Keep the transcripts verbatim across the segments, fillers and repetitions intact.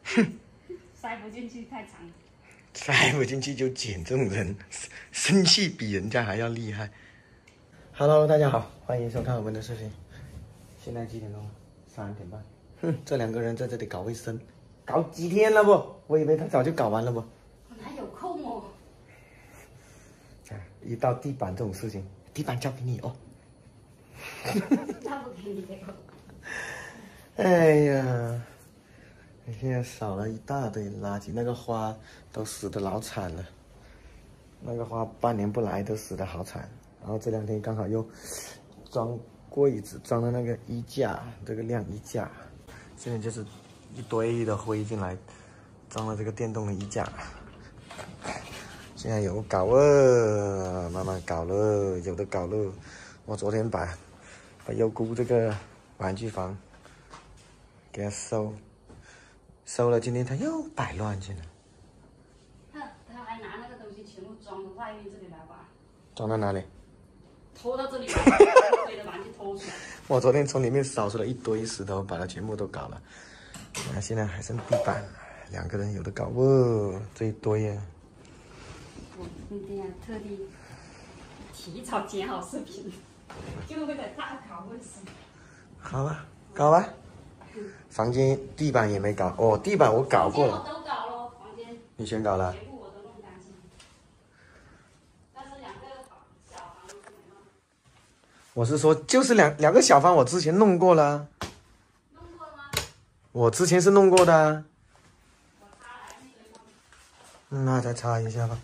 塞不进去太长。 塞不进去就剪，这种人生气比人家还要厉害。Hello， 大家好，欢迎收看我们的视频。现在几点钟？三点半。哼，这两个人在这里搞卫生，搞几天了不？我以为他早就搞完了不？ 我哪有空哦？ 啊，一到地板这种事情，地板交给你哦。 交不给你哦。 哎呀，现在少了一大堆垃圾，那个花都死得老惨了，那个花半年不来都死得好惨。然后这两天刚好又装柜子，装的那个衣架，这个晾衣架，现在就是一堆的灰进来，装了这个电动的衣架。现在有搞了，慢慢搞了，有的搞了。我昨天把把优姑这个玩具房给他收收了，今天他又摆乱去了。 他他还拿那个东西全部装到外面这里来玩。 装到哪里？ 拖到这里，把一堆的玩具拖出来。我昨天从里面扫出了一堆石头，把它全部都搞了。那现在还剩地板，两个人有的搞哦，这一堆呀。 我今天特地提早剪好视频，就为了大搞卫生。 好吧，搞吧。房间地板也没搞哦，地板我搞过了。 我都搞了，房间。 你全搞了？ 全部我都弄干净。但是两个小房子没弄。 我是说，就是两两个小房，我之前弄过了。 弄过了吗？ 我之前是弄过的。 我擦来那堆吗？ 嗯，那再擦一下吧。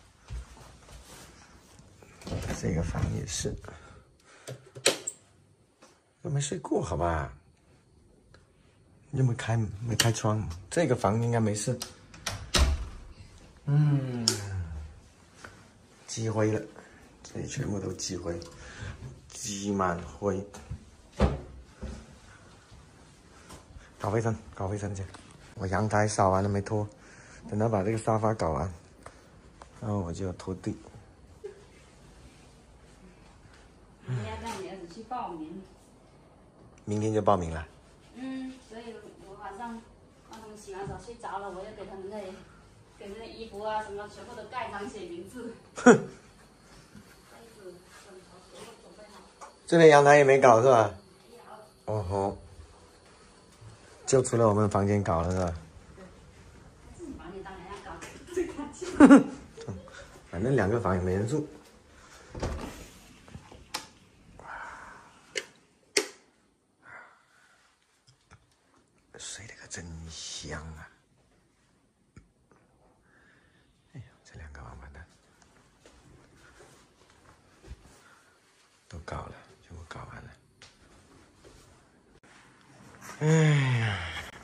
这个房也是，又没睡过，好吧？又没开没开窗，这个房应该没事。嗯，积灰了，这里全部都积灰，积满灰。搞卫生，搞卫生去。我阳台扫完了没拖，等他把这个沙发搞完，然后我就要拖地。 明天让你儿子去报名。 明天就报名了。 嗯，所以我晚上让他们洗完澡睡着了，我要给他们那里给那衣服啊什么全部都盖章写名字。哼。被子、枕头全部准备好。 这边阳台也没搞是吧？没有。哦吼。就除了我们房间搞了是吧？ 对。自己房间当然要搞最干净。 反正两个房也没人住。睡得可真香啊！哎呀，这两个王八蛋都搞了，全部搞完了。哎呀，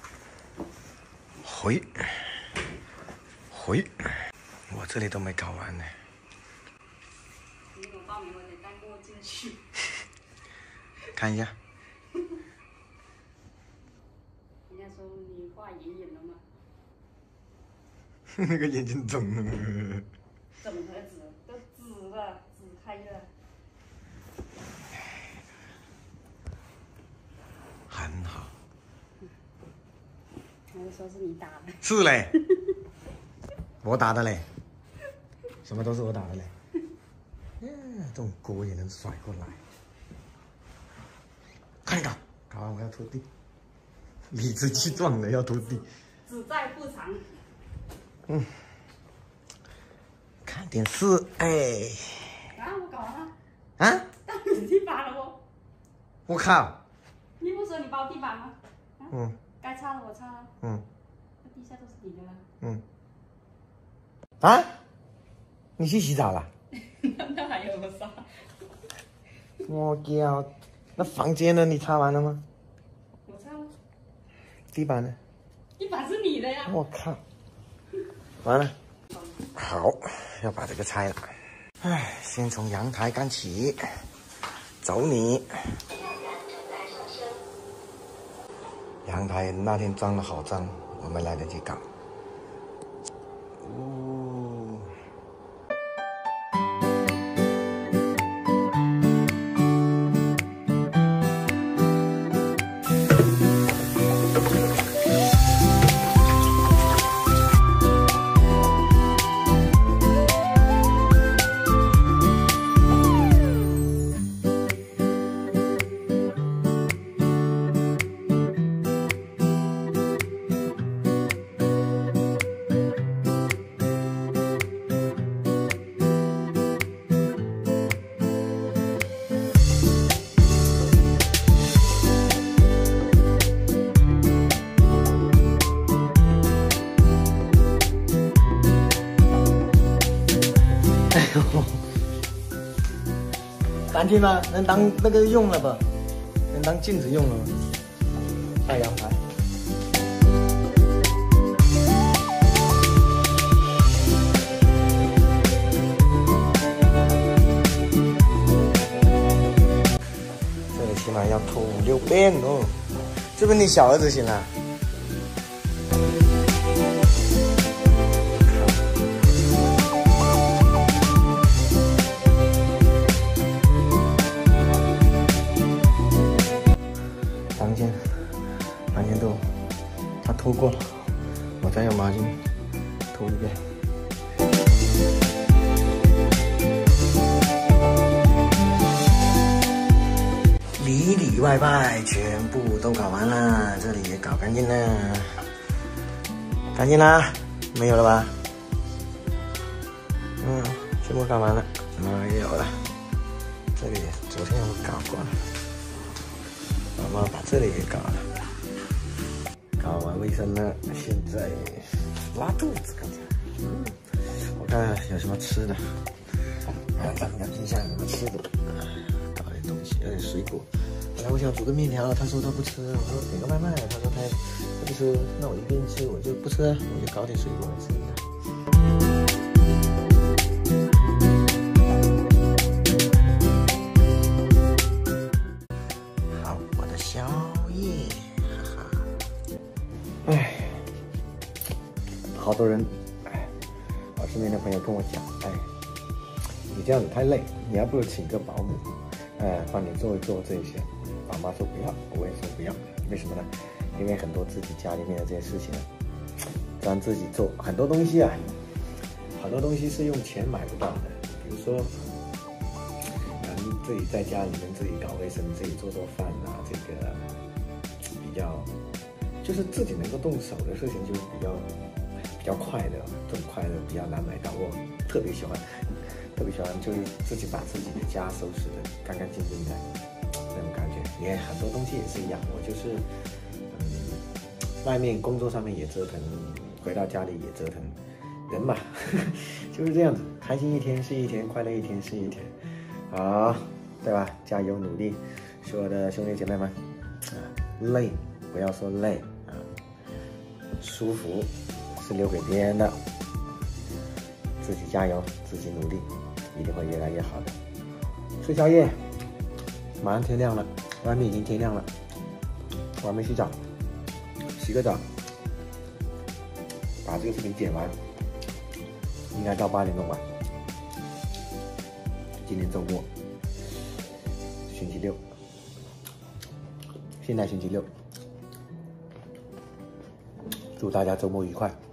回回，我这里都没搞完呢。 你给我报名，我得戴墨镜去。 看一下。 人家说你画眼影了吗？ 那个眼睛肿了。 怎么紫？都紫了，紫开了。 很好。 我就说是你打的。 是嘞。我打的嘞。什么都是我打的嘞。嗯，这种锅也能甩过来。快点搞，搞完我要拖地。理直气壮的要拖地。 只在不长。 嗯。看电视，哎。 啊，我搞完了。 啊？ 到你地板了不？ 我靠！ 你不说你包地板吗？啊、 嗯。 该擦的我擦了。 嗯。 那地下都是你的了。 嗯。啊？你去洗澡了？ 那还有啥？ 我靠！那房间呢？你擦完了吗？ 我擦了。 地板呢？ 地板是你的呀！ 我靠！完了，好，要把这个拆了。哎，先从阳台干起，走你。阳台那天脏了好脏，我没来得及搞。哦。 呦，单亲吗？能当那个用了吧？能当镜子用了吗？大阳台。这里起码要拖五六遍哦，是不是你小儿子行了？房间，房间都他拖过了，我再用毛巾拖一遍。里里外外全部都搞完了，这里也搞干净了，干净啦，没有了吧？嗯，全部搞完了，没有了。这里昨天我搞过了。妈妈把这里也搞了，搞完卫生了，现在拉肚子。刚才，嗯，我看有什么吃的，啊，看看冰箱有什么吃的，搞点东西，有点水果。本来我想煮个面条，他说他不吃，我说点个外卖，他说他他不吃，那我一边吃我就不吃，我就搞点水果来吃一下。宵夜，哈哈，哎，好多人，哎，我身边的朋友跟我讲，哎，你这样子太累，你还不如请个保姆，哎，帮你做一做这些。爸妈说不要，我也说不要，为什么呢？因为很多自己家里面的这些事情，咱自己做，很多东西啊，很多东西是用钱买不到的，比如说。自己在家里面自己搞卫生，自己做做饭啊，这个比较就是自己能够动手的事情，就比较比较快乐，这种快乐比较难买到。我特别喜欢，特别喜欢，就是自己把自己的家收拾的干干净净的那种感觉。也很多东西也是一样，我就是嗯，外面工作上面也折腾，回到家里也折腾，人嘛就是这样子，开心一天是一天，快乐一天是一天。好，对吧？加油努力，所有的兄弟姐妹们，啊，累不要说累啊，舒服是留给别人的，自己加油，自己努力，一定会越来越好的。吃宵夜，马上天亮了，外面已经天亮了，我还没洗澡，洗个澡，把这个视频剪完，应该到八点钟吧。今天周末，星期六，现在星期六，祝大家周末愉快。